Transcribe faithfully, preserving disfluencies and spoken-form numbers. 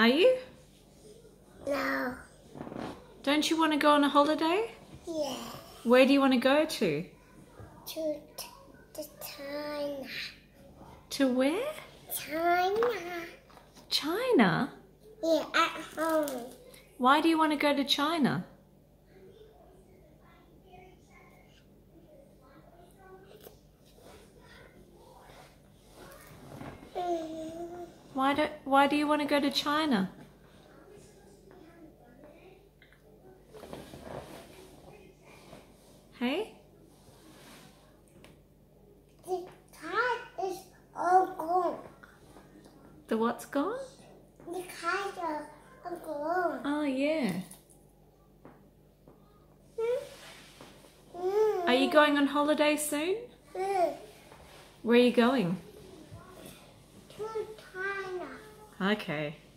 Are you? No. Don't you want to go on a holiday? Yeah. Where do you want to go to? To t- to China. To where? China. China? Yeah, at home. Why do you want to go to China? Mm. Why do, why do you want to go to China? Hey? The car is all gone. The what's gone? The car is all gone. Oh, yeah. Mm. Are you going on holiday soon? Mm. Where are you going? To China. Okay.